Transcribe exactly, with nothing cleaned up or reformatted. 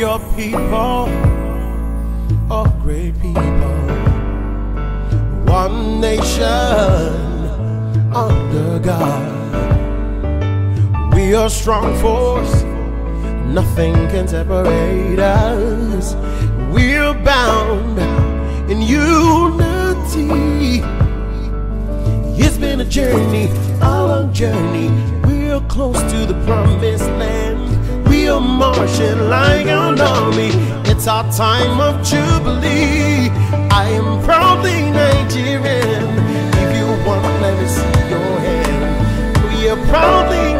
your people, oh great people, one nation under God. We are strong force, nothing can separate us. We're bound in unity. It's been a journey, a long journey. We're close to the promised land. We are marching like an army. It's our time of jubilee. I am proudly Nigerian. If you want, let me see your hand. We are proudly